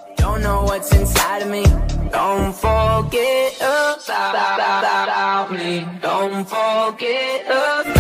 Don't know what's inside of me. Don't forget about me. Don't forget about